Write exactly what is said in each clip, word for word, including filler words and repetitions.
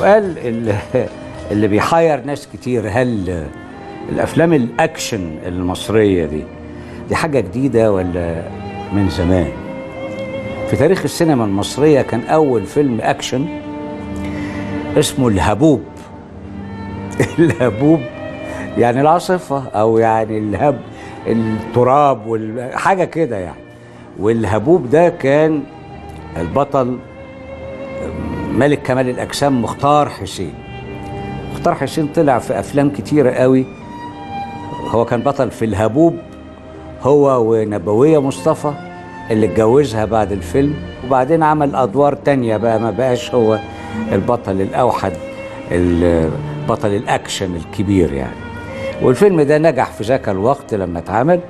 السؤال اللي, اللي بيحير ناس كتير، هل الافلام الاكشن المصريه دي دي حاجه جديده ولا من زمان؟ في تاريخ السينما المصريه كان اول فيلم اكشن اسمه الهبوب. الهبوب يعني العاصفه، او يعني الهب التراب والحاجه كده يعني. والهبوب ده كان البطل ملك كمال الاجسام مختار حسين. مختار حسين طلع في افلام كتيره قوي. هو كان بطل في الهبوب، هو ونبويه مصطفى اللي اتجوزها بعد الفيلم، وبعدين عمل ادوار تانية بقى، ما بقاش هو البطل الاوحد، البطل الاكشن الكبير يعني. والفيلم ده نجح في ذاك الوقت لما اتعمل.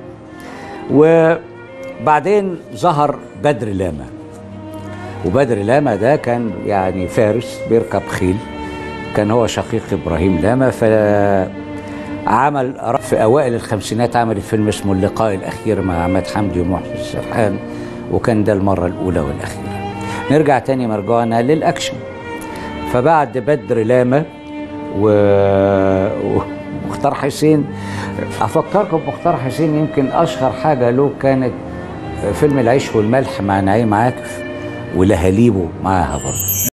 وبعدين ظهر بدر لاما، وبدر لاما ده كان يعني فارس بيركب خيل، كان هو شقيق ابراهيم لاما. فعمل في اوائل الخمسينات عمل الفيلم اسمه اللقاء الاخير مع عماد حمدي ومحسن السرحان، وكان ده المره الاولى والاخيره. نرجع تاني مرجعنا للاكشن. فبعد بدر لاما و... ومختار حسين، افكركم بمختار حسين، يمكن اشهر حاجه له كانت فيلم العيش والملح مع نعيم عاكف، ولهاليبو معاها برضه.